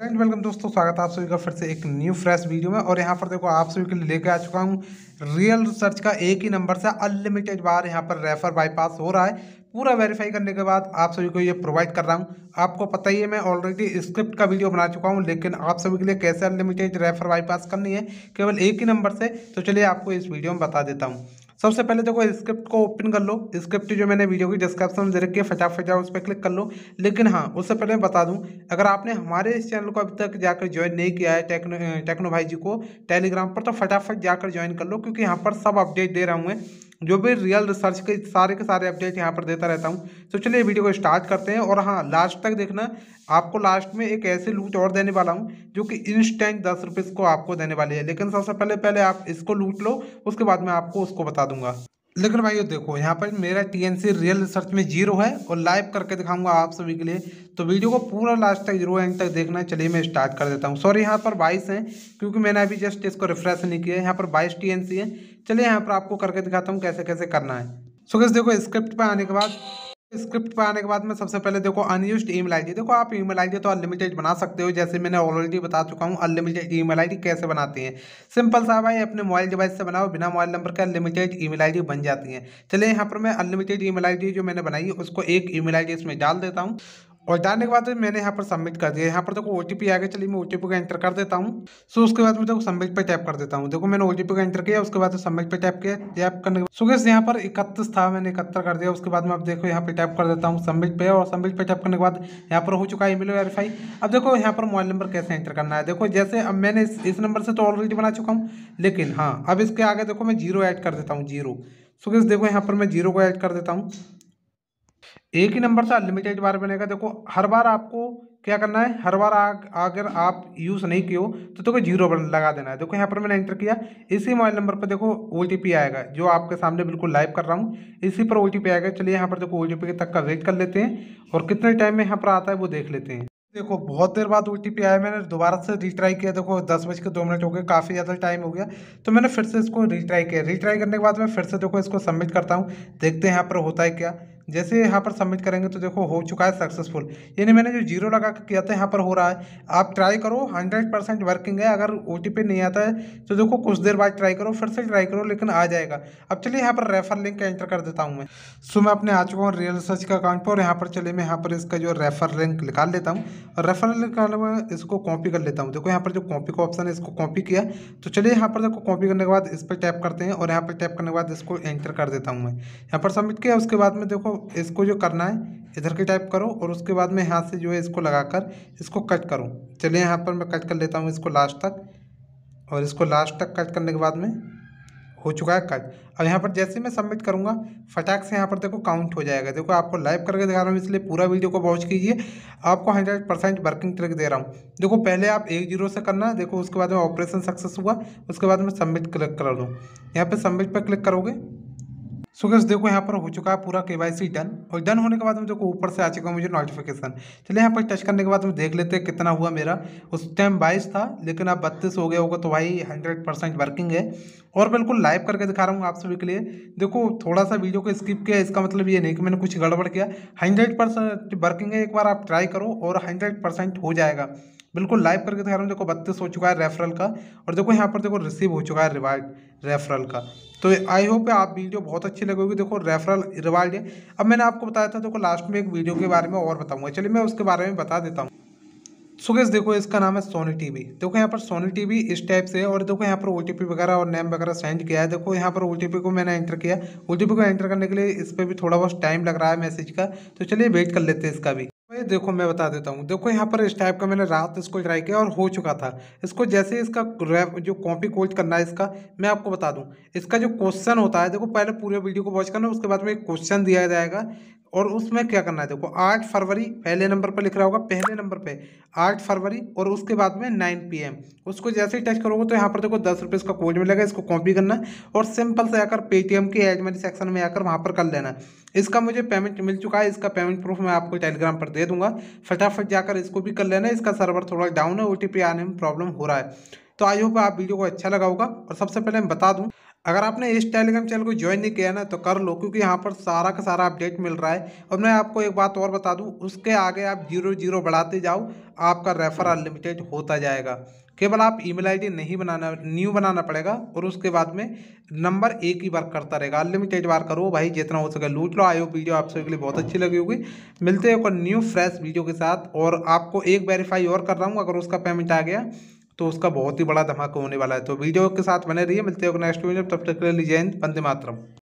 Welcome दोस्तों, स्वागत है आप सभी का फिर से एक न्यू फ्रेश वीडियो में। और यहाँ पर देखो आप सभी के लिए लेके आ चुका हूँ रियल रिसर्च का एक ही नंबर से अनलिमिटेड बार यहाँ पर रेफर बाईपास हो रहा है। पूरा वेरीफाई करने के बाद आप सभी को ये प्रोवाइड कर रहा हूँ। आपको पता ही है मैं ऑलरेडी स्क्रिप्ट का वीडियो बना चुका हूँ, लेकिन आप सभी के लिए कैसे अनलिमिटेड रेफर बाईपास करनी है केवल एक ही नंबर से, तो चलिए आपको इस वीडियो में बता देता हूँ। सबसे पहले देखो स्क्रिप्ट को ओपन कर लो। स्क्रिप्ट जो मैंने वीडियो की डिस्क्रिप्शन में दे रखी है, फटाफट जाओ उस पर क्लिक कर लो। लेकिन हाँ, उससे पहले मैं बता दूं, अगर आपने हमारे इस चैनल को अभी तक जाकर ज्वाइन नहीं किया है टेक्नो भाई जी को टेलीग्राम पर, तो फटाफट जाकर ज्वाइन कर लो, क्योंकि यहाँ पर सब अपडेट दे रहा हूँ मैं। जो भी रियल रिसर्च के सारे अपडेट यहाँ पर देता रहता हूँ। तो चलिए वीडियो को स्टार्ट करते हैं। और हाँ, लास्ट तक देखना, आपको लास्ट में एक ऐसे लूट और देने वाला हूँ जो कि इंस्टेंट 10 रुपये को आपको देने वाली है। लेकिन सबसे पहले पहले आप इसको लूट लो, उसके बाद मैं आपको उसको बता दूंगा। लेकिन भाइयों देखो, यहाँ पर मेरा टीएनसी रियल रिसर्च में 0 है और लाइव करके दिखाऊंगा आप सभी के लिए। तो वीडियो को पूरा लास्ट तक 0 एंड तक देखना है। चलिए मैं स्टार्ट कर देता हूँ। सॉरी, यहाँ पर 22 है, क्योंकि मैंने अभी जस्ट इसको रिफ्रेश नहीं किया है। यहाँ पर 22 टीएनसी है। चलिए यहाँ पर आपको करके दिखाता हूँ कैसे कैसे करना है। सो गाइस देखो, स्क्रिप्ट पे आने के बाद में सबसे पहले देखो अनयूज्ड ईमेल आईडी। देखो आप ईमेल आईडी तो अनलिमिटेड बना सकते हो, जैसे मैंने ऑलरेडी बता चुका हूँ अनलिमिटेड ईमेल आईडी कैसे बनाते हैं। सिंपल सा भाई, अपने मोबाइल डिवाइस से बनाओ, बिना मोबाइल नंबर के अनलिमिटेड ईमेल आईडी बन जाती है। चलिए यहाँ पर मैं अनलिमिटेड ईमेल आईडी जो मैंने बनाई है उसको एक ईमेल आईडी इसमें डाल देता हूँ। और डालने के बाद मैंने यहाँ पर सबमिट कर दिया। यहाँ पर देखो ओटीपी आ गया। चलिए मैं ओटीपी को एंटर कर देता हूँ। सो उसके बाद में देखो सबमिट पे टैप कर देता हूँ। देखो मैंने ओटीपी को एंटर किया, उसके बाद सबमिट पे टैप किया। टैप करने के बाद सो गाइस यहाँ पर 31 था, मैंने 71 कर दिया। उसके बाद में अब देखो यहाँ पे टैप कर देता हूँ सबमिट पे, और सबमिट पे टैप करने के बाद यहाँ पर हो चुका है ईमेल वेरीफाई। अब देखो यहाँ पर मोबाइल नंबर कैसे एंटर करना है। देखो जैसे अब मैंने इस नंबर से तो ऑलरेडी बना चुका हूँ, लेकिन हाँ अब इसके आगे देखो मैं 0 ऐड कर देता हूँ। 0। सो गाइस देखो यहाँ पर मैं 0 को ऐड कर देता हूँ। एक ही नंबर से अनलिमिटेड बार बनेगा। देखो हर बार आपको क्या करना है, हर बार अगर आप यूज़ नहीं किए हो तो देखो 0 लगा देना है। देखो यहाँ पर मैंने एंटर किया, इसी मोबाइल नंबर पर देखो ओटीपी आएगा, जो आपके सामने बिल्कुल लाइव कर रहा हूँ, इसी पर ओटीपी आएगा। चलिए यहाँ पर देखो ओटीपी तक का वेट कर लेते हैं, और कितने टाइम में यहाँ पर आता है वो देख लेते हैं। देखो बहुत देर बाद ओटीपी आया, मैंने दोबारा से रिट्राई किया। देखो 10:02 हो गए, काफ़ी ज़्यादा टाइम हो गया, तो मैंने फिर से इसको रिट्राई किया। रिट्राई करने के बाद मैं फिर से देखो इसको सबमिट करता हूँ, देखते हैं यहाँ पर होता है क्या। जैसे यहाँ पर सबमिट करेंगे तो देखो हो चुका है सक्सेसफुल, यानी मैंने जो 0 लगा के किया था यहाँ पर हो रहा है। आप ट्राई करो, 100% वर्किंग है। अगर ओटीपी नहीं आता है तो देखो कुछ देर बाद ट्राई करो, फिर से ट्राई करो, लेकिन आ जाएगा। अब चलिए यहाँ पर रेफर लिंक एंटर कर देता हूँ मैं। सो मैं अपने आ चुका हूँ रियल रिसर्च का अकाउंट पर, और यहाँ पर चलिए मैं यहाँ पर इसका जो रेफर लिंक निकाल लेता हूँ। और रेफर लिंक निकालने में इसको कॉपी कर लेता हूँ। देखो यहाँ पर जो कॉपी का ऑप्शन है, इसको कॉपी किया। तो चलिए यहाँ पर देखो कॉपी करने के बाद इस पर टैप करते हैं, और यहाँ पर टैप करने के बाद इसको एंटर कर देता हूँ मैं। यहाँ पर सबमिट किया। उसके बाद में देखो इसको जो करना है इधर के टाइप करो, और उसके बाद में हाथ से जो है इसको लगाकर इसको कट करो। चलिए यहाँ पर मैं कट कर लेता हूँ इसको लास्ट तक, और इसको लास्ट तक कट करने के बाद में हो चुका है कट। अब यहाँ पर जैसे मैं सबमिट करूँगा, फटाक से यहाँ पर देखो काउंट हो जाएगा। देखो आपको लाइव करके दिखा रहा हूँ, इसलिए पूरा वीडियो को वॉच कीजिए। आपको 100% वर्किंग ट्रिक दे रहा हूँ। देखो पहले आप 1-0 से करना है। देखो उसके बाद में ऑपरेशन सक्सेस हुआ, उसके बाद में सबमिट क्लिक कर दो। यहाँ पर सबमिट पर क्लिक करोगे। सो गाइस देखो यहाँ पर हो चुका है पूरा केवाईसी डन, और डन होने के बाद में देखो ऊपर से आ चुका है मुझे नोटिफिकेशन। चलिए यहाँ पर टच करने के बाद में देख लेते हैं कितना हुआ मेरा। उस टाइम 22 था, लेकिन अब 32 हो गया होगा, तो भाई 100% वर्किंग है। और बिल्कुल लाइव करके दिखा रहा हूँ आप सभी के लिए। देखो थोड़ा सा वीडियो को स्किप किया, इसका मतलब ये नहीं कि मैंने कुछ गड़बड़ किया। 100% वर्किंग है। एक बार आप ट्राई करो और 100% हो जाएगा। बिल्कुल लाइव करके दिखा रहा हूँ। देखो 32 हो चुका है रेफरल का, और देखो यहाँ पर देखो रिसीव हो चुका है रिवार्ड रेफरल का। तो आई होप आप वीडियो बहुत अच्छी लगेगी। देखो रेफरल रिवार्ड है। अब मैंने आपको बताया था, देखो लास्ट में एक वीडियो के बारे में और बताऊंगा। चलिए मैं उसके बारे में बता देता हूँ। सो गाइस देखो इसका नाम है सोनी टीवी। देखो यहाँ पर सोनी टीवी इस टाइप से है, और देखो यहाँ पर ओटीपी वगैरह और नेम वगैरह सेंड किया है। देखो यहाँ पर ओटीपी को मैंने एंटर किया। ओटीपी को एंटर करने के लिए इस पर भी थोड़ा बहुत टाइम लग रहा है मैसेज का, तो चलिए वेट कर लेते हैं इसका भी। भाई देखो मैं बता देता हूँ। देखो यहाँ पर इस टाइप का मैंने रात इसको ट्राई किया और हो चुका था। इसको जैसे इसका जो कॉपी कोड करना है इसका, मैं आपको बता दूँ। इसका जो क्वेश्चन होता है, देखो पहले पूरे वीडियो को वॉच करना, उसके बाद में एक क्वेश्चन दिया जाएगा, और उसमें क्या करना है। देखो 8 फरवरी पहले नंबर पर लिख रहा होगा, पहले नंबर पे 8 फरवरी, और उसके बाद में 9 PM। उसको जैसे ही टच करोगे तो यहाँ पर देखो 10 रुपये इसका कोड मिलेगा। इसको कॉपी करना है, और सिंपल से आकर पेटीएम के ऐड मनी सेक्शन में आकर वहाँ पर कर लेना है। इसका मुझे पेमेंट मिल चुका है। इसका पेमेंट प्रूफ मैं आपको टेलीग्राम पर दे दूंगा। फटाफट जाकर इसको भी कर लेना है। इसका सर्वर थोड़ा डाउन है, ओटीपी आने में प्रॉब्लम हो रहा है। तो आई होप आप वीडियो को अच्छा लगा होगा। और सबसे पहले मैं बता दूं, अगर आपने इस टेलीग्राम चैनल को ज्वाइन नहीं किया ना तो कर लो, क्योंकि यहाँ पर सारा का सारा अपडेट मिल रहा है। और मैं आपको एक बात और बता दूं, उसके आगे आप 0 0 बढ़ाते जाओ, आपका रेफर अनलिमिटेड होता जाएगा। केवल आप ईमेल आईडी नहीं बनाना, न्यू बनाना पड़ेगा, और उसके बाद में नंबर एक ही वर्क करता रहेगा। अनलिमिटेड बार करो भाई, जितना हो सके लूट लो। आयो वीडियो आप सभी के लिए बहुत अच्छी लगी होगी। मिलते हैं एक न्यू फ्रेश वीडियो के साथ। और आपको एक वेरीफाई और कर रहा हूँ, अगर उसका पेमेंट आ गया तो उसका बहुत ही बड़ा धमाका होने वाला है। तो वीडियो के साथ बने रहिए। मिलते हैं नेक्स्ट वीडियो, तब तक के लिए जय हिंद, वंदे मातरम।